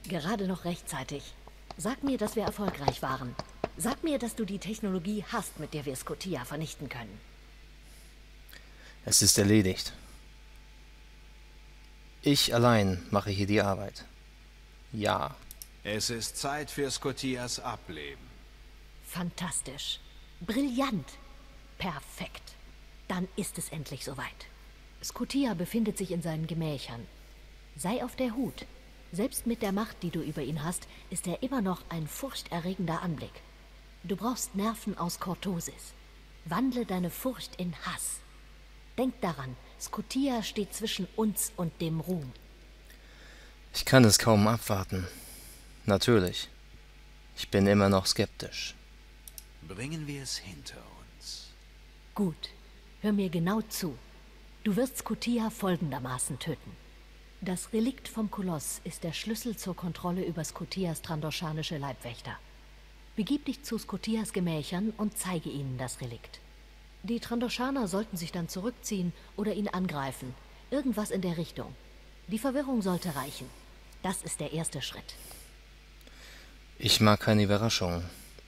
Gerade noch rechtzeitig. Sag mir, dass wir erfolgreich waren. Sag mir, dass du die Technologie hast, mit der wir Scotia vernichten können. Es ist erledigt. Ich allein mache hier die Arbeit. Ja. Es ist Zeit für Scotias Ableben. Fantastisch. Brillant. Perfekt. Dann ist es endlich soweit. Scotia befindet sich in seinen Gemächern. Sei auf der Hut. Selbst mit der Macht, die du über ihn hast, ist er immer noch ein furchterregender Anblick. Du brauchst Nerven aus Cortosis. Wandle deine Furcht in Hass. Denk daran, Scotia steht zwischen uns und dem Ruhm. Ich kann es kaum abwarten. Natürlich. Ich bin immer noch skeptisch. Bringen wir es hinter uns. Gut. Hör mir genau zu. Du wirst Scotia folgendermaßen töten. Das Relikt vom Koloss ist der Schlüssel zur Kontrolle über Scotias trandoshanische Leibwächter. Begib dich zu Scotias Gemächern und zeige ihnen das Relikt. Die Trandoshaner sollten sich dann zurückziehen oder ihn angreifen. Irgendwas in der Richtung. Die Verwirrung sollte reichen. Das ist der erste Schritt. Ich mag keine Überraschungen.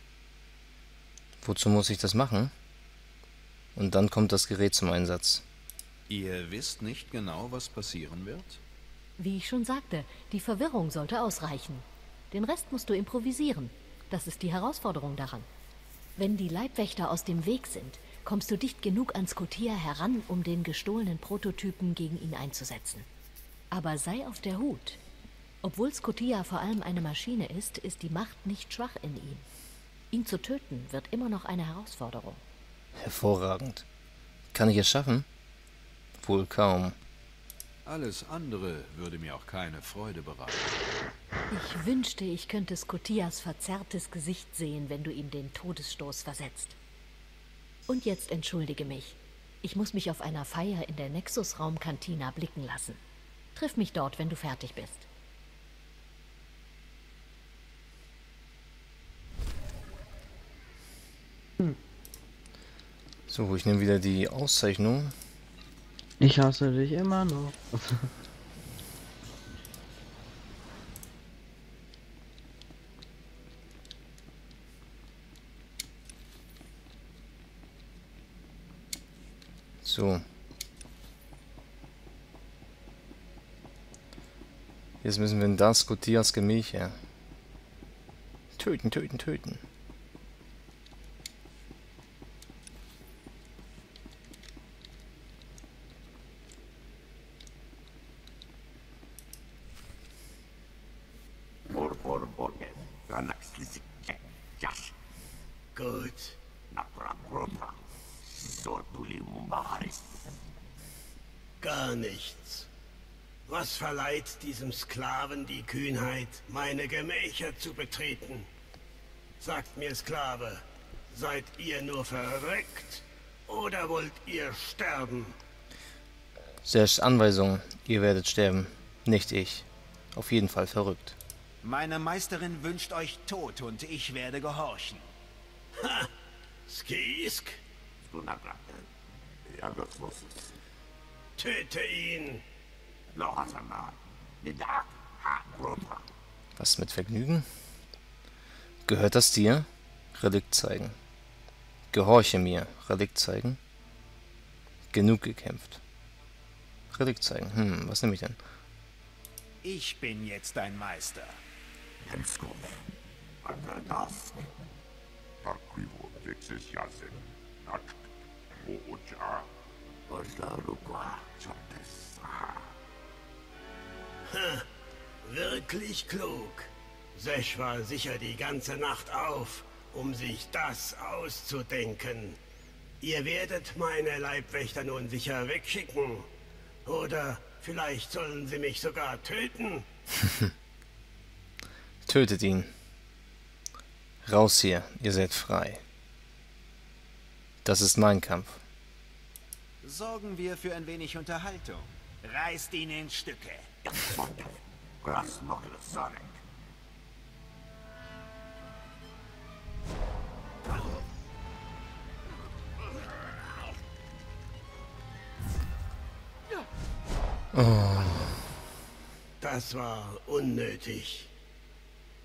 Wozu muss ich das machen? Und dann kommt das Gerät zum Einsatz. Ihr wisst nicht genau, was passieren wird? Wie ich schon sagte, die Verwirrung sollte ausreichen. Den Rest musst du improvisieren. Das ist die Herausforderung daran. Wenn die Leibwächter aus dem Weg sind, kommst du dicht genug an Scotia heran, um den gestohlenen Prototypen gegen ihn einzusetzen. Aber sei auf der Hut. Obwohl Scotia vor allem eine Maschine ist die Macht nicht schwach in ihm. Ihn zu töten wird immer noch eine Herausforderung. Hervorragend. Kann ich es schaffen? Wohl kaum. Alles andere würde mir auch keine Freude bereiten. Ich wünschte, ich könnte Scotias verzerrtes Gesicht sehen, wenn du ihm den Todesstoß versetzt. Und jetzt entschuldige mich. Ich muss mich auf einer Feier in der Nexus-Raumkantina blicken lassen. Triff mich dort, wenn du fertig bist. So, ich nehme wieder die Auszeichnung. Ich hasse dich immer noch. So. Jetzt müssen wir in das Scotias Gemächer. Töten, töten, töten. Gut. Gar nichts. Was verleiht diesem Sklaven die Kühnheit, meine Gemächer zu betreten? Sagt mir, Sklave, seid ihr nur verrückt oder wollt ihr sterben? Selbst Anweisung, ihr werdet sterben. Nicht ich. Auf jeden Fall verrückt. Meine Meisterin wünscht euch Tod und ich werde gehorchen. Ha! Skisk? Töte ihn! Was mit Vergnügen? Gehört das dir? Relikt zeigen. Gehorche mir. Relikt zeigen. Genug gekämpft. Relikt zeigen. Was nehme ich denn? Ich bin jetzt dein Meister. Wirklich klug. Sesh war sicher die ganze Nacht auf, um sich das auszudenken. Ihr werdet meine Leibwächter nun sicher wegschicken. Oder vielleicht sollen sie mich sogar töten. Tötet ihn. Raus hier, ihr seid frei. Das ist mein Kampf. Sorgen wir für ein wenig Unterhaltung. Reißt ihn in Stücke. Das war unnötig.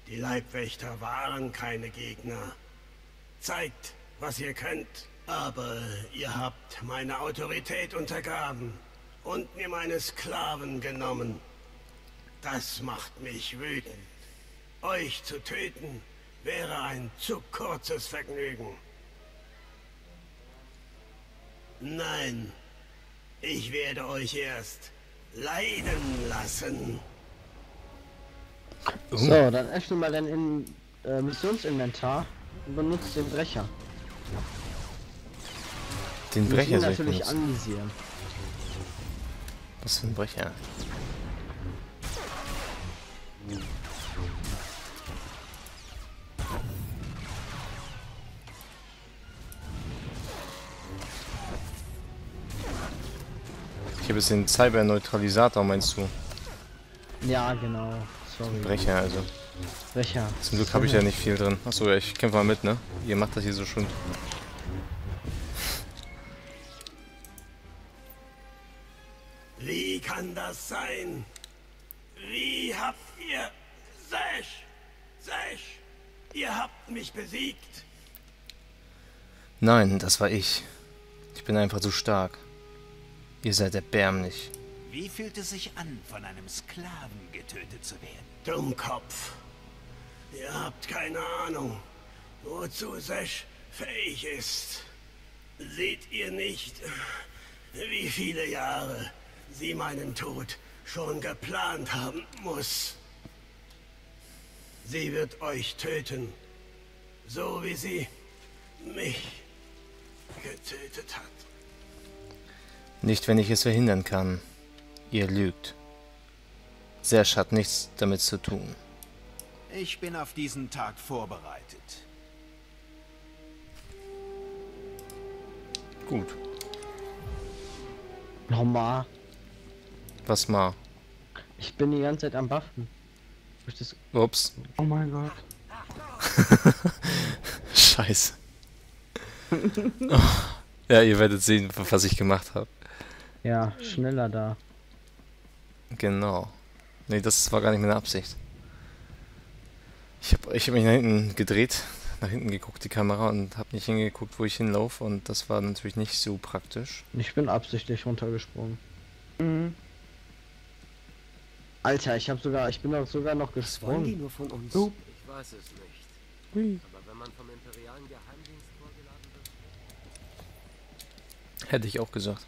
Die Leibwächter waren keine Gegner. Zeigt, was ihr könnt. Aber ihr habt meine Autorität untergraben und mir meine Sklaven genommen. Das macht mich wütend. Euch zu töten wäre ein zu kurzes Vergnügen. Nein, ich werde euch erst leiden lassen. So, dann öffne mal dein Missionsinventar und benutzt den Brecher. Den Wir Brecher müssen soll ich natürlich benutzen. anvisieren. Was für ein Brecher? Ich habe jetzt den Cyber-Neutralisator, meinst du? Ja, genau. Sorry. Brecher, also. Brecher. Zum Glück habe ich ja nicht viel drin. Achso, ja, ich kämpfe mal mit, ne? Ihr macht das hier so schön. Wie kann das sein? Wie habt ihr... Sesh, ihr habt mich besiegt. Nein, das war ich. Ich bin einfach zu stark. Ihr seid erbärmlich. Wie fühlt es sich an, von einem Sklaven getötet zu werden? Dummkopf. Ihr habt keine Ahnung, wozu Sesh fähig ist. Seht ihr nicht, wie viele Jahre sie meinen Tod schon geplant haben muss? Sie wird euch töten, so wie sie mich getötet hat. Nicht, wenn ich es verhindern kann. Ihr lügt. Sesh hat nichts damit zu tun. Ich bin auf diesen Tag vorbereitet. Gut. Nochmal. Was mal? Ich bin die ganze Zeit am Buffen. Das... Ups. Oh mein Gott. Scheiße. Oh. Ja, ihr werdet sehen, was ich gemacht habe. Ja, schneller da. Genau. Nee, das war gar nicht meine Absicht. Ich hab mich nach hinten gedreht, nach hinten geguckt, die Kamera, und habe nicht hingeguckt, wo ich hinlaufe, und das war natürlich nicht so praktisch. Ich bin absichtlich runtergesprungen. Mhm. Alter, ich bin auch sogar noch Was wollen die gesprungen. nur von uns? Oh. Ich weiß es nicht. Hui. Aber wenn man vom imperialen Geheimdienst vorgeladen wird... Hätte ich auch gesagt.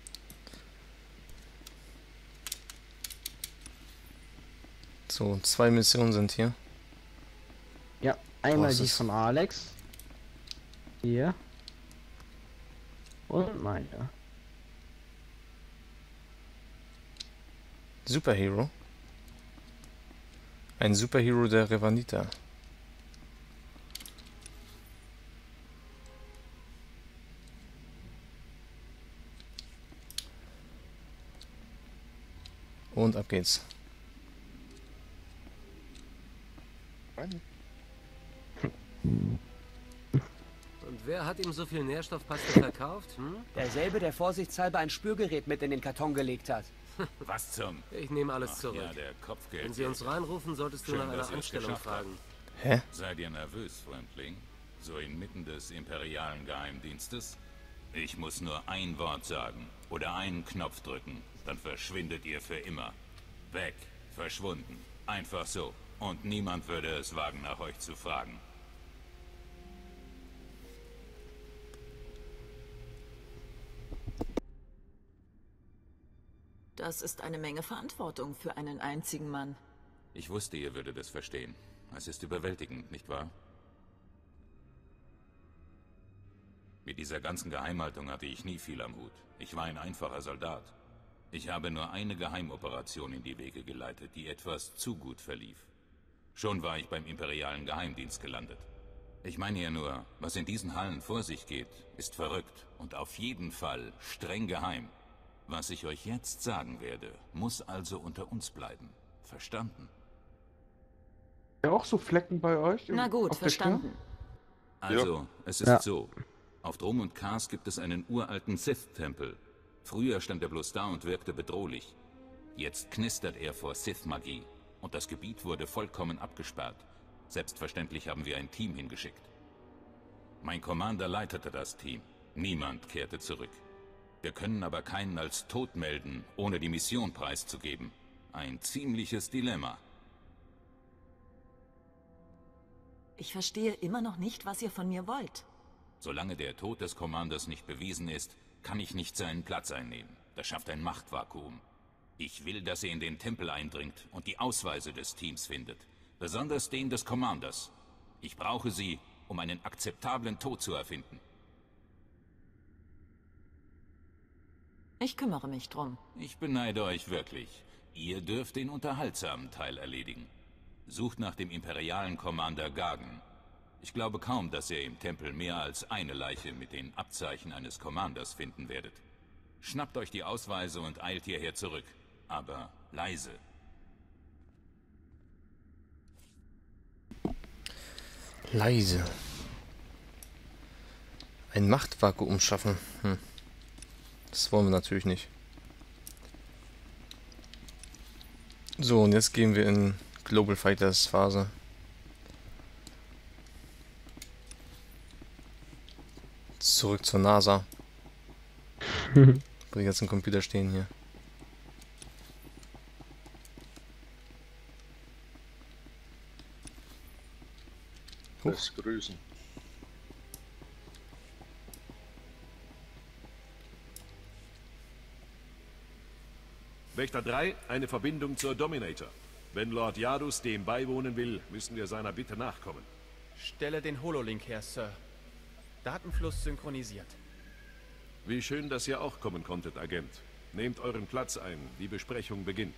So, 2 Missionen sind hier. Ja, einmal Was die ist- von Alex. Hier. Und meine. Superhero. Ein Superhero der Revanita. Und ab geht's. Und wer hat ihm so viel Nährstoffpaste verkauft? Hm? Derselbe, der vorsichtshalber ein Spürgerät mit in den Karton gelegt hat. Was zum... Ich nehme alles zurück. Ja, der Kopfgeld. Wenn sie uns reinrufen, solltest du Schön, nach einer dass ihr es Anstellung geschafft habt. fragen. Hä? Seid ihr nervös, Fremdling? So inmitten des imperialen Geheimdienstes? Ich muss nur ein Wort sagen oder einen Knopf drücken, dann verschwindet ihr für immer. Weg, verschwunden, einfach so. Und niemand würde es wagen, nach euch zu fragen. Das ist eine Menge Verantwortung für einen einzigen Mann. Ich wusste, ihr würdet es verstehen. Es ist überwältigend, nicht wahr? Mit dieser ganzen Geheimhaltung hatte ich nie viel am Hut. Ich war ein einfacher Soldat. Ich habe nur eine Geheimoperation in die Wege geleitet, die etwas zu gut verlief. Schon war ich beim imperialen Geheimdienst gelandet. Ich meine ja nur, was in diesen Hallen vor sich geht, ist verrückt und auf jeden Fall streng geheim. Was ich euch jetzt sagen werde, muss also unter uns bleiben. Verstanden? Ja, auch so Flecken bei euch? Na gut, auf der Stirn? verstanden. Also, es ist so. Auf Drum und Kars gibt es einen uralten Sith-Tempel. Früher stand er bloß da und wirkte bedrohlich. Jetzt knistert er vor Sith-Magie. Und das Gebiet wurde vollkommen abgesperrt. Selbstverständlich haben wir ein Team hingeschickt. Mein Commander leitete das Team. Niemand kehrte zurück. Wir können aber keinen als tot melden, ohne die Mission preiszugeben. Ein ziemliches Dilemma. Ich verstehe immer noch nicht, was ihr von mir wollt. Solange der Tod des Commanders nicht bewiesen ist, kann ich nicht seinen Platz einnehmen. Das schafft ein Machtvakuum. Ich will, dass er in den Tempel eindringt und die Ausweise des Teams findet. Besonders den des Commanders. Ich brauche sie, um einen akzeptablen Tod zu erfinden. Ich kümmere mich drum. Ich beneide euch wirklich. Ihr dürft den unterhaltsamen Teil erledigen. Sucht nach dem imperialen Commander Gargan. Ich glaube kaum, dass ihr im Tempel mehr als eine Leiche mit den Abzeichen eines Commanders finden werdet. Schnappt euch die Ausweise und eilt hierher zurück. Aber leise. Leise. Ein Machtvakuum schaffen. Das wollen wir natürlich nicht. So, und jetzt gehen wir in Global Fighters Phase. Zurück zur NASA. Wo die ganzen Computer stehen hier. Das Grüßen. Wächter 3, eine Verbindung zur Dominator. Wenn Lord Yadus dem beiwohnen will, müssen wir seiner Bitte nachkommen. Stelle den Hololink her, Sir. Datenfluss synchronisiert. Wie schön, dass ihr auch kommen konntet, Agent. Nehmt euren Platz ein, die Besprechung beginnt.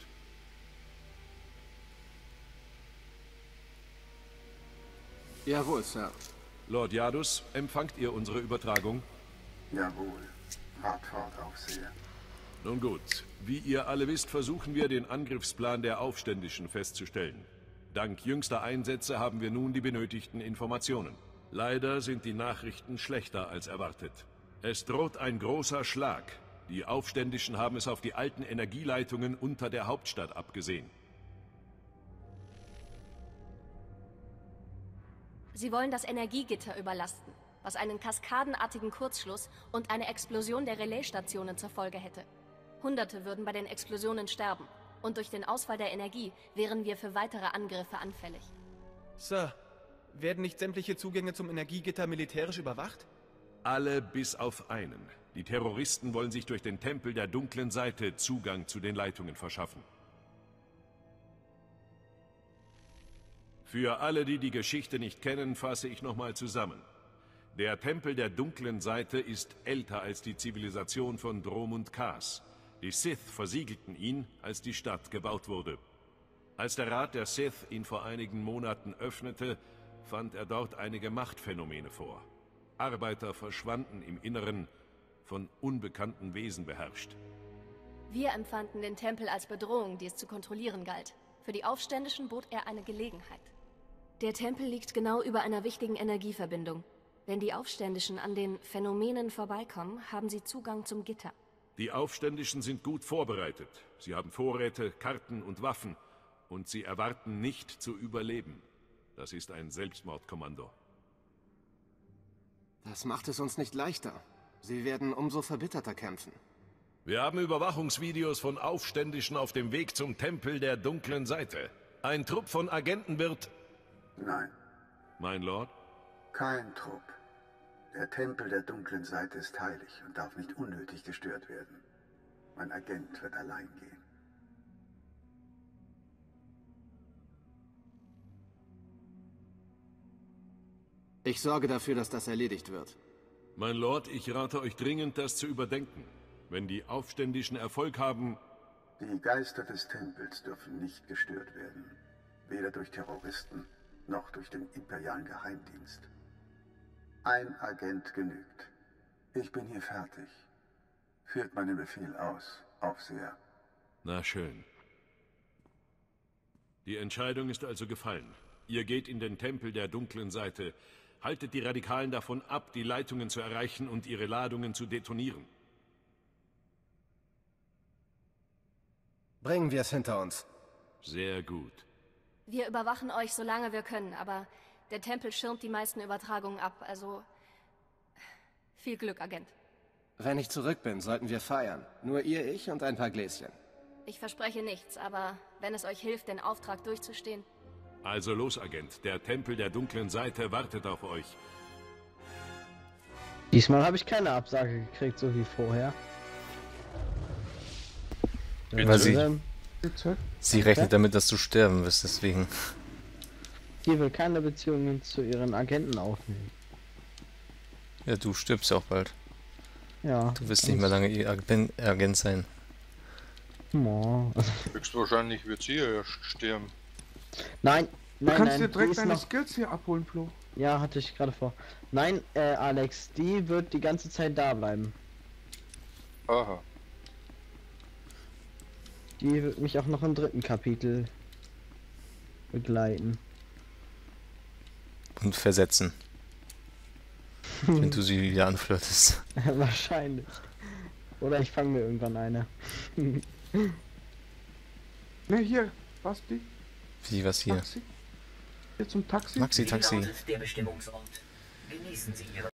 Jawohl, Sir. Lord Yadus, empfangt ihr unsere Übertragung? Jawohl. Wart fort, Aufseher. Nun gut, wie ihr alle wisst, versuchen wir, den Angriffsplan der Aufständischen festzustellen. Dank jüngster Einsätze haben wir nun die benötigten Informationen. Leider sind die Nachrichten schlechter als erwartet. Es droht ein großer Schlag. Die Aufständischen haben es auf die alten Energieleitungen unter der Hauptstadt abgesehen. Sie wollen das Energiegitter überlasten, was einen kaskadenartigen Kurzschluss und eine Explosion der Relaisstationen zur Folge hätte. Hunderte würden bei den Explosionen sterben. Und durch den Ausfall der Energie wären wir für weitere Angriffe anfällig. Sir, werden nicht sämtliche Zugänge zum Energiegitter militärisch überwacht? Alle bis auf einen. Die Terroristen wollen sich durch den Tempel der dunklen Seite Zugang zu den Leitungen verschaffen. Für alle, die die Geschichte nicht kennen, fasse ich nochmal zusammen. Der Tempel der dunklen Seite ist älter als die Zivilisation von Drom und Kas. Die Sith versiegelten ihn, als die Stadt gebaut wurde. Als der Rat der Sith ihn vor einigen Monaten öffnete, fand er dort einige Machtphänomene vor. Arbeiter verschwanden im Inneren, von unbekannten Wesen beherrscht. Wir empfanden den Tempel als Bedrohung, die es zu kontrollieren galt. Für die Aufständischen bot er eine Gelegenheit. Der Tempel liegt genau über einer wichtigen Energieverbindung. Wenn die Aufständischen an den Phänomenen vorbeikommen, haben sie Zugang zum Gitter. Die Aufständischen sind gut vorbereitet. Sie haben Vorräte, Karten und Waffen. Und sie erwarten nicht zu überleben. Das ist ein Selbstmordkommando. Das macht es uns nicht leichter. Sie werden umso verbitterter kämpfen. Wir haben Überwachungsvideos von Aufständischen auf dem Weg zum Tempel der dunklen Seite. Ein Trupp von Agenten wird... Nein. Mein Lord? Kein Trupp. Der Tempel der dunklen Seite ist heilig und darf nicht unnötig gestört werden. Mein Agent wird allein gehen. Ich sorge dafür, dass das erledigt wird. Mein Lord, ich rate euch dringend, das zu überdenken. Wenn die Aufständischen Erfolg haben... Die Geister des Tempels dürfen nicht gestört werden. Weder durch Terroristen, noch durch den imperialen Geheimdienst. Ein Agent genügt. Ich bin hier fertig. Führt meinen Befehl aus, Aufseher. Na schön. Die Entscheidung ist also gefallen. Ihr geht in den Tempel der dunklen Seite. Haltet die Radikalen davon ab, die Leitungen zu erreichen und ihre Ladungen zu detonieren. Bringen wir es hinter uns. Sehr gut. Wir überwachen euch, solange wir können, aber der Tempel schirmt die meisten Übertragungen ab, also... Viel Glück, Agent. Wenn ich zurück bin, sollten wir feiern. Nur ihr, ich und ein paar Gläschen. Ich verspreche nichts, aber wenn es euch hilft, den Auftrag durchzustehen... Also los, Agent. Der Tempel der dunklen Seite wartet auf euch. Diesmal habe ich keine Absage gekriegt, so wie vorher. Weil sie rechnet damit, dass du sterben wirst, deswegen. Die will keine Beziehungen zu ihren Agenten aufnehmen. Ja, du stirbst ja auch bald. Ja. Du wirst nicht mehr lange ihr Agent sein. Höchstwahrscheinlich wird sie ja sterben. Nein, Du nein, kannst nein. dir direkt die deine ist noch... Skills hier abholen, Flo. Ja, hatte ich gerade vor. Nein, Alex, die wird die ganze Zeit da bleiben. Aha. Die wird mich auch noch im 3. Kapitel begleiten. Und versetzen. Wenn du sie wieder anflirtest. Wahrscheinlich. Oder ich fange mir irgendwann eine. Ne, hier, Basti. Wie, was hier? Taxi. Hier zum Taxi. Maxi-Taxi. Der Bestimmungsort. Genießen Sie Ihre